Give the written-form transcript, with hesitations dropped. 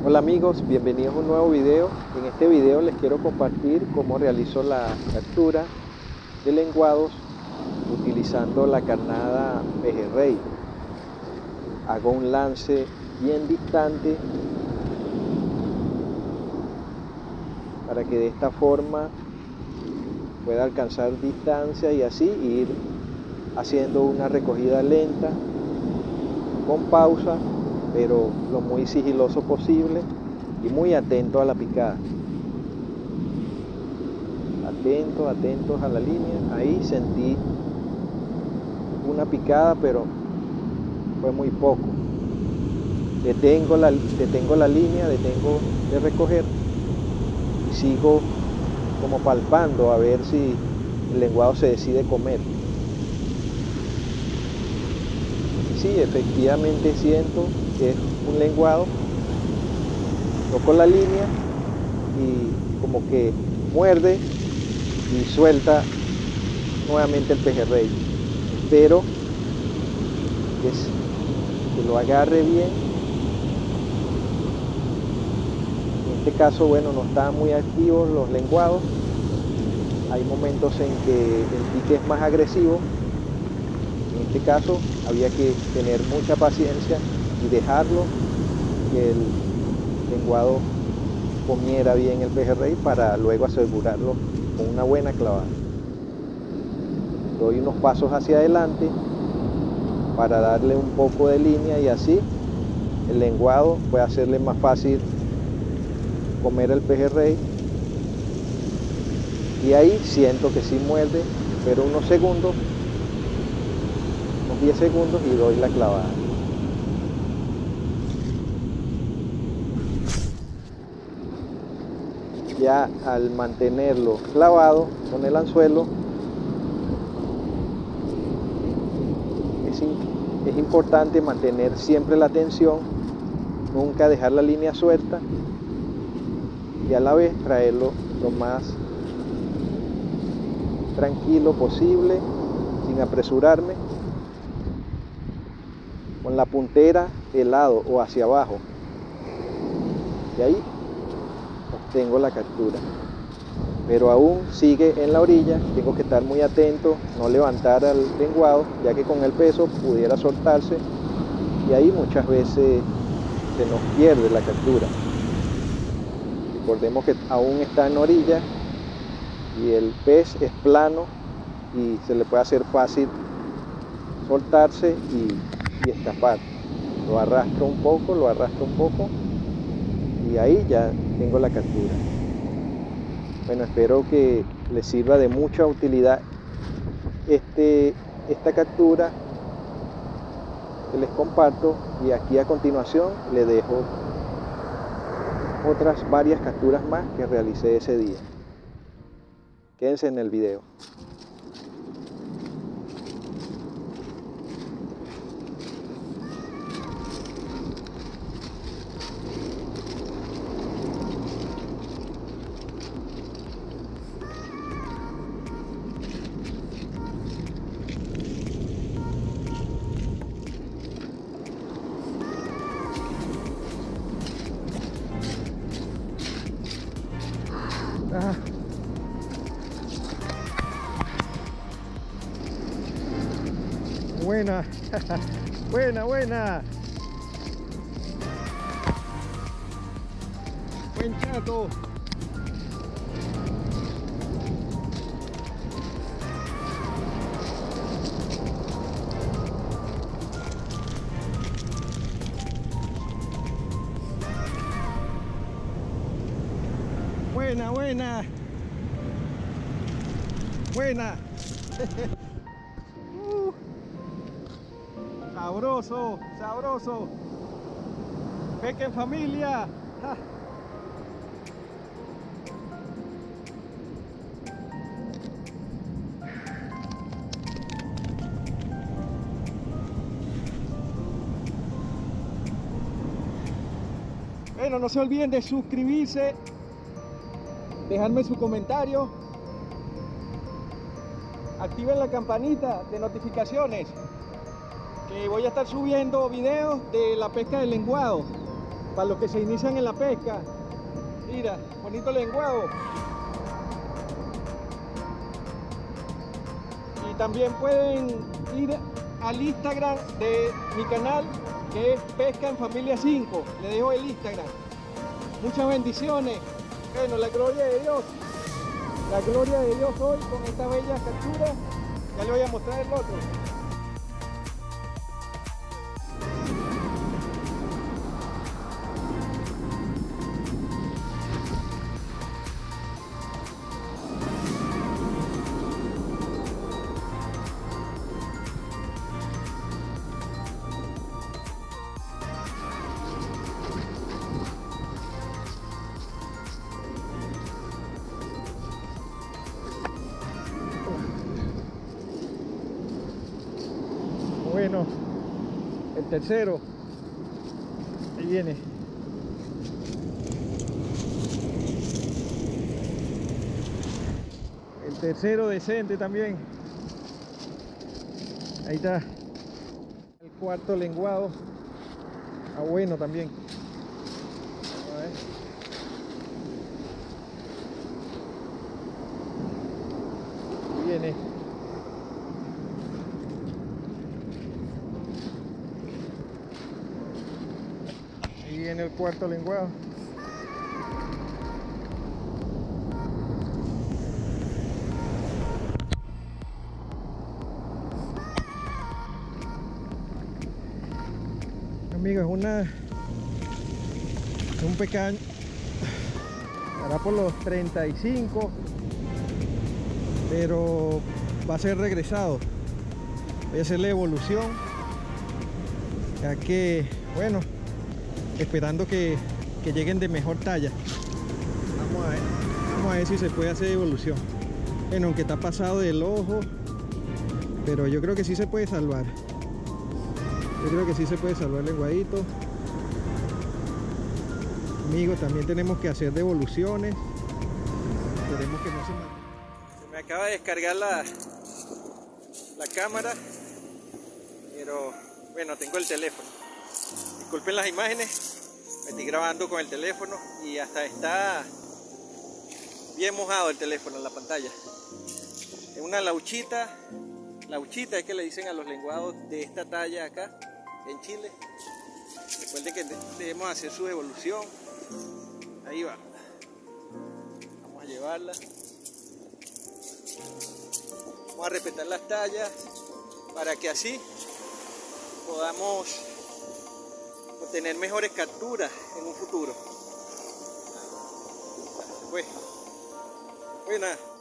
Hola amigos, bienvenidos a un nuevo video. En este video les quiero compartir cómo realizo la captura de lenguados utilizando la carnada pejerrey. Hago un lance bien distante para que de esta forma pueda alcanzar distancia y así ir haciendo una recogida lenta con pausa, pero lo muy sigiloso posible y muy atento a la picada. Atentos a la línea. Ahí sentí una picada, pero fue muy poco. Detengo la línea, detengo de recoger y sigo como palpando a ver si el lenguado se decide comer. Sí, efectivamente siento que es un lenguado. Toco la línea y como que muerde y suelta nuevamente el pejerrey. Espero que lo agarre bien. En este caso, bueno, no estaban muy activos los lenguados. Hay momentos en que el pique es más agresivo. En este caso había que tener mucha paciencia y dejarlo que el lenguado comiera bien el pejerrey para luego asegurarlo con una buena clavada. Doy unos pasos hacia adelante para darle un poco de línea y así el lenguado puede hacerle más fácil comer el pejerrey. Y ahí siento que sí muerde, pero unos 10 segundos y doy la clavada. Ya al mantenerlo clavado con el anzuelo, es importante mantener siempre la tensión, nunca dejar la línea suelta y a la vez traerlo lo más tranquilo posible, sin apresurarme, con la puntera del lado o hacia abajo. Y ahí obtengo la captura. Pero aún sigue en la orilla, tengo que estar muy atento, no levantar al lenguado, ya que con el peso pudiera soltarse y ahí muchas veces se nos pierde la captura. Recordemos que aún está en orilla y el pez es plano y se le puede hacer fácil soltarse y escapar. Lo arrastro un poco y ahí ya tengo la captura. Bueno, espero que les sirva de mucha utilidad esta captura que les comparto, y aquí a continuación les dejo otras varias capturas más que realicé ese día. Quédense en el video. Buena, buena. Buen chato. Buena. Sabroso. Pesca en familia. ¡Ja! Bueno, no se olviden de suscribirse, dejarme su comentario, activen la campanita de notificaciones, que voy a estar subiendo videos de la pesca del lenguado. para los que se inician en la pesca. Mira, bonito lenguado. Y también pueden ir al Instagram de mi canal, que es Pesca en Familia 5. Le dejo el Instagram. Muchas bendiciones. Bueno, la gloria de Dios. La gloria de Dios hoy con esta bella captura. Ya le voy a mostrar el otro. Bueno, el tercero, ahí viene. El tercero decente también. Ahí está. El cuarto lenguado. Ah, bueno también. A ver. Ahí viene. Ahí viene el cuarto lenguado. Amigos, es un pecaño. Hará por los 35, pero va a ser regresado. Voy a hacerle evolución, ya que, bueno, esperando que lleguen de mejor talla. Vamos a ver si se puede hacer evolución. Bueno, aunque está pasado del ojo, pero yo creo que sí se puede salvar. Yo creo que sí se puede salvar el lenguadito. Amigos, también tenemos que hacer devoluciones. Esperemos que no se me acaba de descargar la cámara, pero bueno, tengo el teléfono. Disculpen las imágenes, me estoy grabando con el teléfono y hasta está bien mojado el teléfono en la pantalla. Es una lauchita. Lauchita es que le dicen a los lenguados de esta talla acá en Chile. Recuerden que debemos hacer su evolución. Ahí va. Vamos a llevarla. Vamos a respetar las tallas para que así podamos obtener mejores capturas en un futuro. Pues nada.